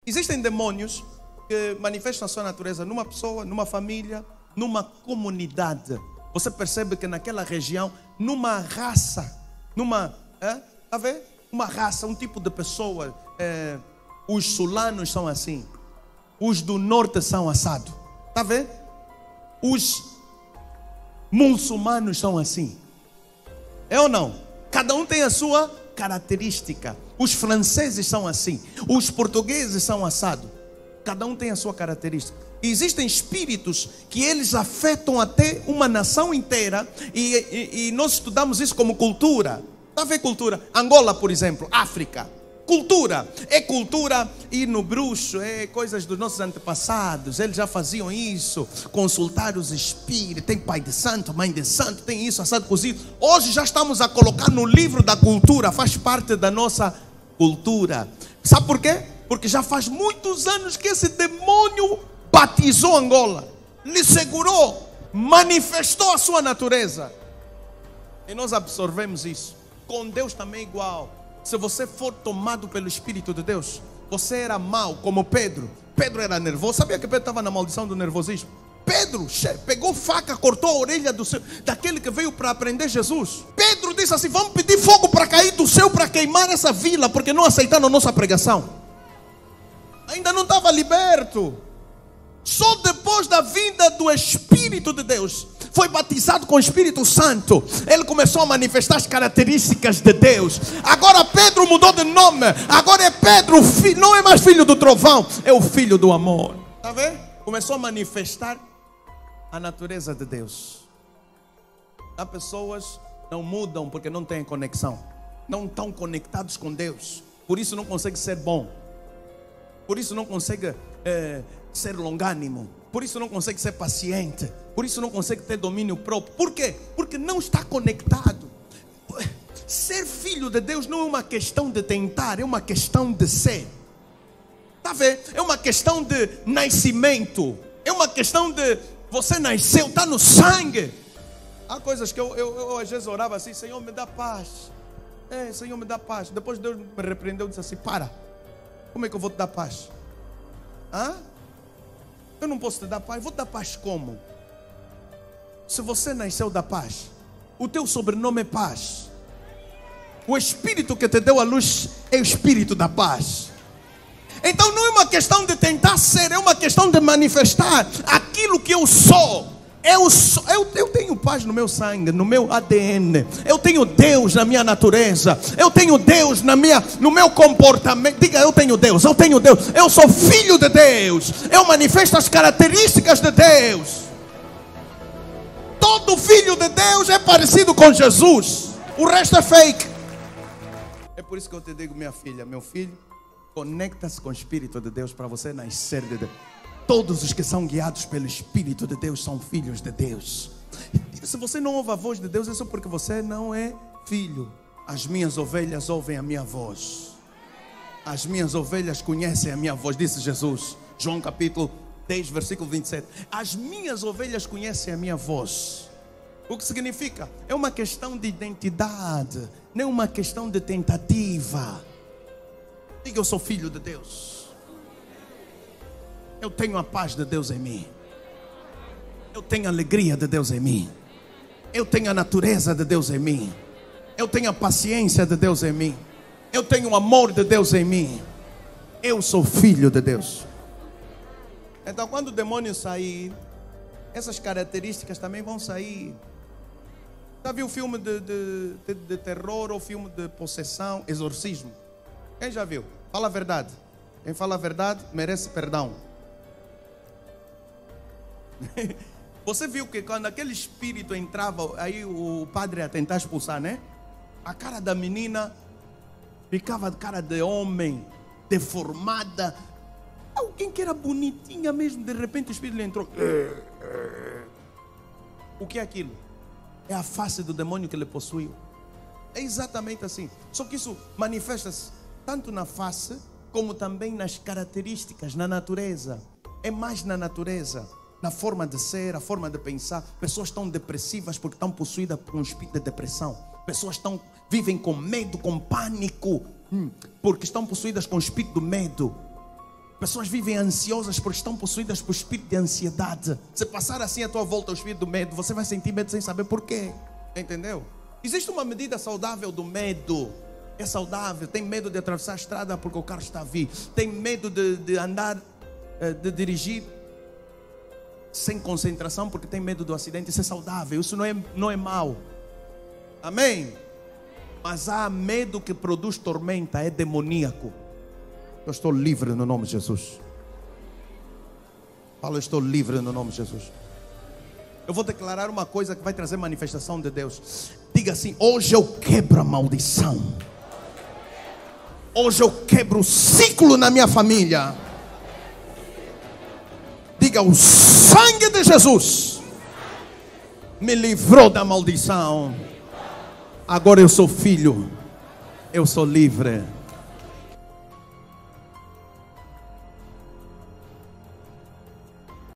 Existem demônios que manifestam a sua natureza numa pessoa, numa família, numa comunidade. Você percebe que naquela região, numa raça, tá vendo? Uma raça, um tipo de pessoa, os sulanos são assim, os do norte são assado, tá vendo? Os muçulmanos são assim, é ou não? Cada um tem a sua característica. Os franceses são assim, os portugueses são assado. Cada um tem a sua característica. E existem espíritos que eles afetam até uma nação inteira. E nós estudamos isso como cultura. Está a ver cultura? Angola, por exemplo, África. Cultura. É cultura ir no bruxo, é coisas dos nossos antepassados. Eles já faziam isso. Consultar os espíritos. Tem pai de santo, mãe de santo, tem isso, assado, cozido. Hoje já estamos a colocar no livro da cultura. Faz parte da nossa cultura. Sabe por quê? Porque já faz muitos anos que esse demônio batizou Angola, lhe segurou, manifestou a sua natureza. E nós absorvemos isso. Com Deus também é igual. Se você for tomado pelo Espírito de Deus, você era mau, como Pedro. Pedro era nervoso. Sabia que Pedro estava na maldição do nervosismo? Pedro pegou faca, cortou a orelha daquele que veio para aprender Jesus. Pedro disse assim: vamos pedir fogo para cair do céu, para queimar essa vila, porque não aceitaram a nossa pregação. Ainda não estava liberto. Só depois da vinda do Espírito de Deus, foi batizado com o Espírito Santo, ele começou a manifestar as características de Deus. Agora Pedro mudou de nome. Agora é Pedro, não é mais filho do trovão, é o filho do amor. Está vendo? Começou a manifestar a natureza de Deus. As pessoas não mudam porque não têm conexão, não estão conectados com Deus. Por isso não consegue ser bom. Por isso não consegue ser longânimo. Por isso não consegue ser paciente. Por isso não consegue ter domínio próprio. Por quê? Porque não está conectado. Ser filho de Deus não é uma questão de tentar, é uma questão de ser. Está vendo? É uma questão de nascimento. É uma questão de você nasceu, está no sangue. Há coisas que eu às vezes orava assim: Senhor, me dá paz. Senhor, me dá paz. Depois Deus me repreendeu e disse assim: para. Como é que eu vou te dar paz? Eu não posso te dar paz. Vou te dar paz como? Se você nasceu da paz, o teu sobrenome é paz. O Espírito que te deu a luz é o Espírito da paz. Então não é uma questão de tentar ser, é uma questão de manifestar aquilo que eu sou. Eu tenho paz no meu sangue, no meu ADN. Eu tenho Deus na minha natureza. Eu tenho Deus no meu comportamento. Diga: eu tenho Deus, eu tenho Deus. Eu sou filho de Deus. Eu manifesto as características de Deus. Todo filho de Deus é parecido com Jesus. O resto é fake. É por isso que eu te digo, minha filha, meu filho, conecta-se com o Espírito de Deus para você nascer de Deus. Todos os que são guiados pelo Espírito de Deus são filhos de Deus. Se você não ouve a voz de Deus, é só porque você não é filho. As minhas ovelhas ouvem a minha voz. As minhas ovelhas conhecem a minha voz, disse Jesus. João capítulo 10, versículo 27. As minhas ovelhas conhecem a minha voz. O que significa? É uma questão de identidade, não é uma questão de tentativa. Diga: eu sou filho de Deus. Eu tenho a paz de Deus em mim. Eu tenho a alegria de Deus em mim. Eu tenho a natureza de Deus em mim. Eu tenho a paciência de Deus em mim. Eu tenho o amor de Deus em mim. Eu sou filho de Deus. Então quando o demônio sair, essas características também vão sair. Já viu filme de terror ou filme de possessão, exorcismo? Quem já viu? Fala a verdade. Quem fala a verdade merece perdão. Você viu que quando aquele espírito entrava, aí o padre ia tentar expulsar, né? A cara da menina ficava de cara de homem, deformada. Alguém que era bonitinha mesmo, de repente o espírito entrou. O que é aquilo? É a face do demônio que ele possuiu. É exatamente assim. Só que isso manifesta-se tanto na face, como também nas características, na natureza. É mais na natureza, na forma de ser, a forma de pensar. Pessoas estão depressivas porque estão possuídas por um espírito de depressão. Pessoas vivem com medo, com pânico, porque estão possuídas com o espírito do medo. Pessoas vivem ansiosas porque estão possuídas por espírito de ansiedade. Se passar assim à tua volta o espírito do medo, você vai sentir medo sem saber porquê. Entendeu? Existe uma medida saudável do medo. É saudável. Tem medo de atravessar a estrada porque o carro está a vir. Tem medo de andar, de dirigir sem concentração porque tem medo do acidente. Isso é saudável. Isso não é mau. Amém? Mas há medo que produz tormenta. É demoníaco. Eu estou livre no nome de Jesus. Fala, eu estou livre no nome de Jesus. Eu vou declarar uma coisa que vai trazer manifestação de Deus. Diga assim: hoje eu quebro a maldição. Hoje eu quebro o ciclo na minha família. Diga: o sangue de Jesus me livrou da maldição. Agora eu sou filho. Eu sou livre.